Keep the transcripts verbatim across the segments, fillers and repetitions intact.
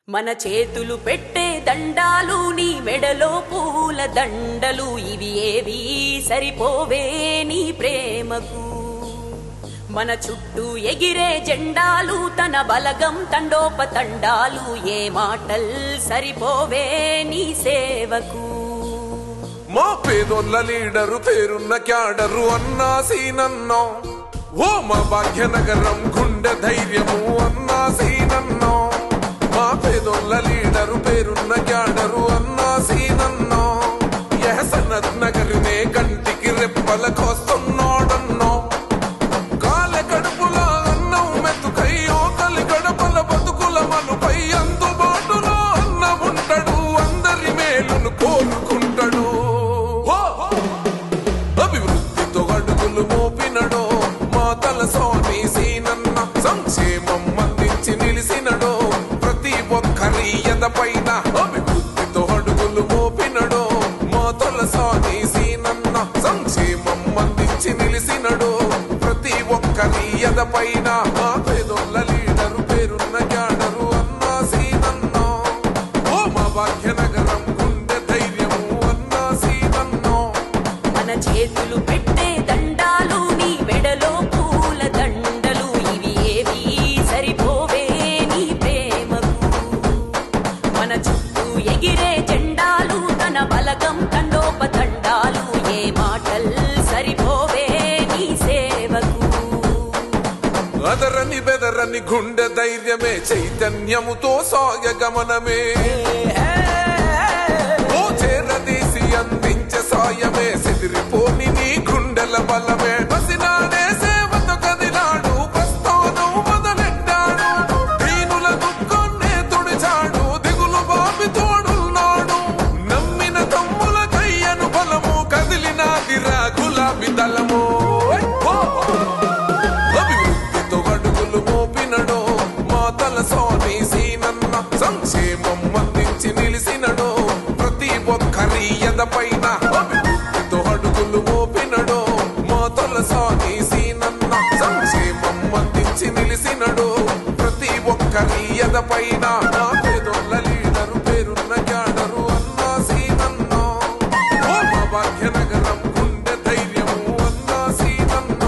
మన చేతులు పెట్టే దండాలు నీ మెడలో పూల దండలు ఇవి ఏవి సరిపోవే నీ ప్రేమకు మన చుట్టూ ఎగిరే జెండాలు తన బలగం తండోపతండాలు ఏ మాటల్ సరిపోవే నీ సేవకు మా పేదోళ్ళ లీడరు పేరున్న క్యాడరు అన్నా సీనన్నో ఓ మా భాగ్యనగరం గుండె ధైర్యము అన్నా సీనన్నో మా పేదోళ్ళ లీడరు పేరున్న క్యాడరు అన్నా సీనన్నో యహసనత్ నగరినే కంటికి రెప్పల కోస్తున్నాడన్నో కాలె కడుపుల అన్నం మెతుకయ్యో కలి గడపల బతుకుల మనుపై అందుబాటులో అన్న ఉంటాడు అందరి మేలును కోరుకుంటాడు అభివృద్ధితో అడుగులు మోపినడో మా తల సోని సీనన్న సంక్షేమం అందించి నిలిసినడో ప్రతి ఒక్కరి ఎదపైన అభివృద్ధితో అడుగులు మోపినడో మా తల సోని సీనన్న సంక్షేమం అందించి నిలిసినడో ప్రతి ఒక్కరి ఎదపైన మా పేదోళ్ళ లీడరు పేరున్న క్యాడరు అన్నా సీనన్నో ఓ మా భాగ్యనగరం గుండె ధైర్యము అన్నా సీనన్నో మన చేతులు పెట్టే దండాలు నీ మెడలో పూల దండలు ఇవి ఏవి సరిపోవే నీ ప్రేమకు మన చుట్టూ ఎగిరే జెండాలు తన బలగం తండోపతండాలు ఏ మాటల్ సరిపోవే నీ సేవకు అదరని బెదరని గుండె ధైర్యమే చైతన్యముతో సాయగమనమే ఓ చేరదీసి అందించే సాయమే సెదిరిపోని నీ గుండెల బలమే పసినాడే సేవతో కదిలాడు ప్రస్థానం మొదలెట్టాడు దీనుల దుఃఖాన్నే తుడిచాడు దిగులు బాబి తోడున్నాడు నమ్మిన తమ్ముల కయ్యను బలము కదిలినాదిరా గులాబీ దళము అభివృద్ధితో అడుగులు మోపినడో మా తల సోని సీనన్న సంక్షేమం అందించి నిలిసినడో ప్రతి ఒక్కరి ఎదపైన అభివృద్ధితో అడుగులు మోపినడో మా తల సోని సీనన్న సంక్షేమం అందించి నిలిసినడో ప్రతి ఒక్కరి ఎదపైన మా పేదోళ్ళ లీడరు పేరున్న క్యాడరు అన్నా సీనన్నో ఓ మా భాగ్యనగరం గుండె ధైర్యము అన్నా సీనన్నో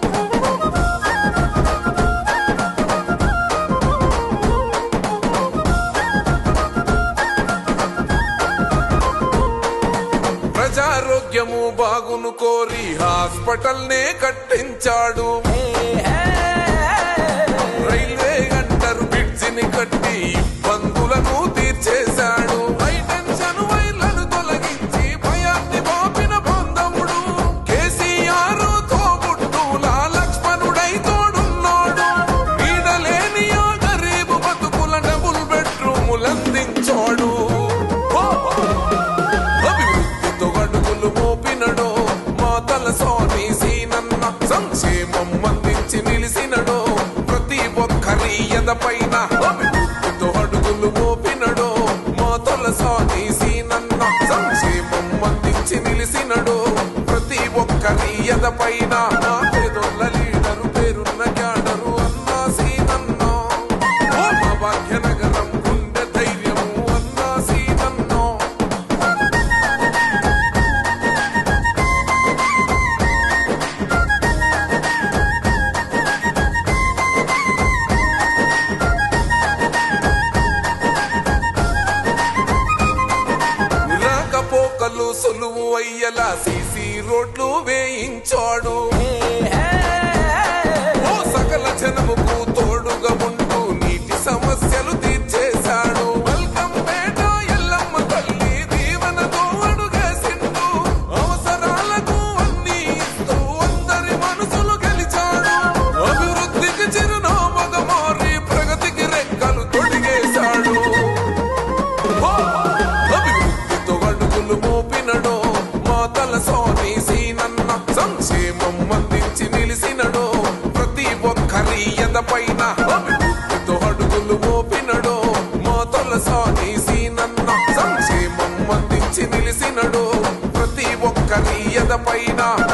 ప్రజారోగ్యము బాగును కోరి హాస్పిటల్ నే కట్టించాడు రైల్వే అంటర్ బ్రిడ్జిని కట్టి ఇబ్బందులను తీర్చేశాడు హైటెన్షన్ వైర్లను తొలగించి భయాన్ని బాపిన బంధముడు కేసీఆర్ తోబుట్టుల లక్ష్మణుడై తోడున్నాడు వీడలేని ఆ గరీబు బతుకుల డబుల్ బెడ్రూములందించాడు అభివృద్ధితో అడుగులు మోపినడో మా తల సోని సీనన్న సంక్షేమం అందించి నిలిసినడో ప్రతి ఒక్కరి ఎదపైన అభివృద్ధితో అడుగులు మోపినడో మా తల సోని సీనన్న సంక్షేమం అందించి నిలిసినడో ప్రతి ఒక్కరి ఎదపైన మా పేదోళ్ళ లీడరు పేరున్న క్యాడరు అన్నా సీనన్నో ఓ మా భాగ్యనగరం గుండె ధైర్యము అన్నా సీనన్నో రాకపోకలు సులువు అయ్యలా సీసీ రోడ్లు వేయించాడు ఓ సకల జనముకు తోడుగా ఉంటూ నీటి సమస్యలు తీర్చేశాడు వెల్కమ్ పేట ఎల్లమ్మ తల్లి దీవెనతో అడుగేసిండు అవసరాలకు అన్ని ఇస్తూ అందరి మనసులు గెలిచాడు అభివృద్ధికి చిరునామగా మారి ప్రగతికి రెక్కలు తొడిగేశాడు అభివృద్ధితో అడుగులు మోపినడో మా తల సోని సీనన్న సంక్షేమం అందించి నిలిసినడో ప్రతి ఒక్కరి ఎదపైన అభివృద్ధితో అడుగులు మోపినడో మా తల సోని సీనన్న సంక్షేమం అందించి నిలిసినడో ప్రతి ఒక్కరి ఎదపైన